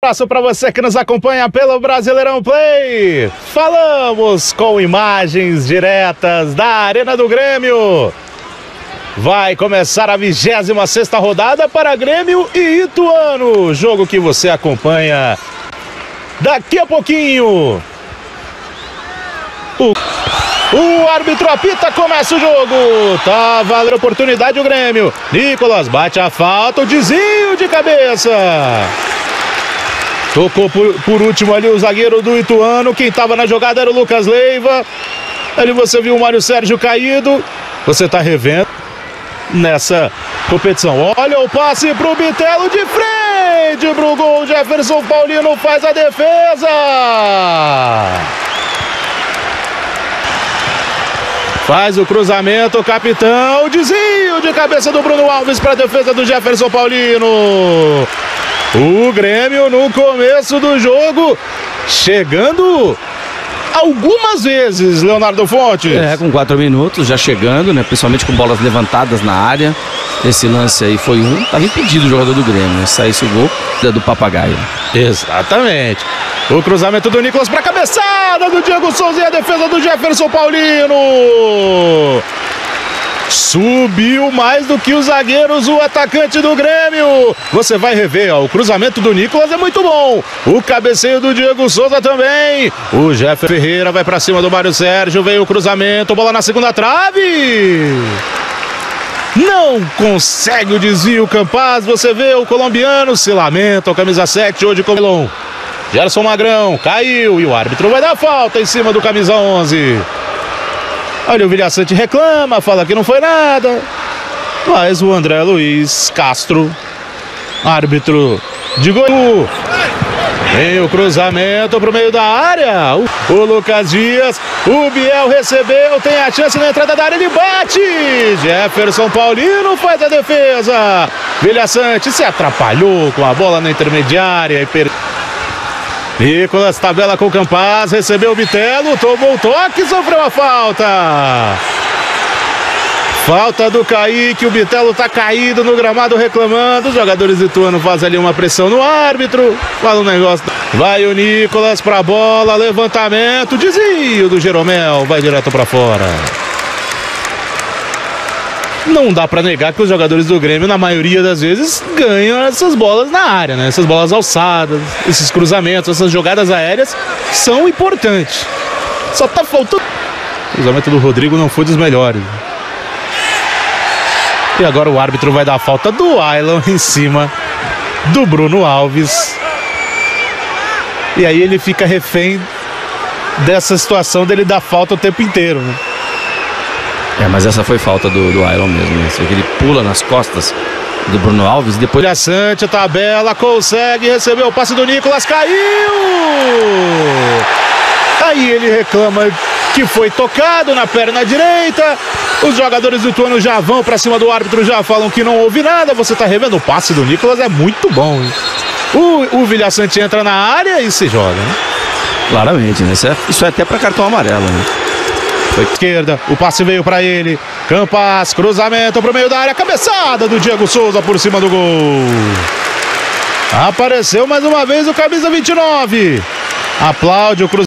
Abraço para você que nos acompanha pelo Brasileirão Play. Falamos com imagens diretas da Arena do Grêmio. Vai começar a 26ª rodada para Grêmio e Ituano. Jogo que você acompanha daqui a pouquinho. O árbitro apita, começa o jogo. Tá valendo a oportunidade o Grêmio. Nicolas bate a falta, o desvio de cabeça. Tocou por último ali o zagueiro do Ituano. Quem estava na jogada era o Lucas Leiva. Ali você viu o Mário Sérgio caído. Você está revendo nessa competição. Olha o passe para o Bitelo de frente para o gol. Jefferson Paulino faz a defesa. Faz o cruzamento, o capitão. Desvio de cabeça do Bruno Alves para a defesa do Jefferson Paulino. O Grêmio no começo do jogo chegando algumas vezes, Leonardo Fontes. Com 4 minutos já chegando, né? Principalmente com bolas levantadas na área. Esse lance aí foi estava impedido o jogador do Grêmio, né? Saísse o gol do Papagaio. Exatamente. O cruzamento do Nicolas para a cabeçada do Diego Souza e a defesa do Jefferson Paulino. Subiu mais do que os zagueiros, o atacante do Grêmio. Você vai rever, ó, o cruzamento do Nicolas é muito bom. O cabeceio do Diego Souza também. O Jeff Ferreira vai para cima do Mário Sérgio. Veio o cruzamento, bola na segunda trave. Não consegue o desvio, Campaz. Você vê o colombiano se lamenta. O camisa 7 hoje com o Gerson Magrão caiu e o árbitro vai dar falta em cima do camisa 11. Olha, o Vilhaçante reclama, fala que não foi nada. Mas o André Luiz Castro, árbitro de gol. Vem o cruzamento para o meio da área. O Lucas Dias, o Biel recebeu, tem a chance na entrada da área, ele bate. Jefferson Paulino faz a defesa. Vilhaçante se atrapalhou com a bola na intermediária e perdeu. Nicolas tabela com o Campaz, recebeu o Bitelo, tomou o toque e sofreu a falta. Falta do Kaique, o Bitelo tá caído no gramado reclamando. Os jogadores do Ituano fazem ali uma pressão no árbitro. Fala um negócio. Vai o Nicolas pra bola, levantamento, desvio do Jeromel, vai direto pra fora. Não dá pra negar que os jogadores do Grêmio, na maioria das vezes, ganham essas bolas na área, né? Essas bolas alçadas, esses cruzamentos, essas jogadas aéreas são importantes. Só tá faltando... O cruzamento do Rodrigo não foi dos melhores. E agora o árbitro vai dar a falta do Ailon em cima do Bruno Alves. E aí ele fica refém dessa situação dele dar falta o tempo inteiro, né? Mas essa foi falta do Ailon mesmo, né? Ele pula nas costas do Bruno Alves e depois... Vilhaçante, tabela, consegue receber o passe do Nicolas, caiu! Aí ele reclama que foi tocado na perna direita. Os jogadores do Ituano já vão pra cima do árbitro, já falam que não houve nada. Você tá revendo o passe do Nicolas, é muito bom, hein? O Vilhaçante entra na área e se joga, né? Claramente, né? Isso é até pra cartão amarelo, né? Foi esquerda, o passe veio para ele. Campaz, cruzamento pro meio da área, cabeçada do Diego Souza por cima do gol. Apareceu mais uma vez o camisa 29. Aplaude o cruzamento.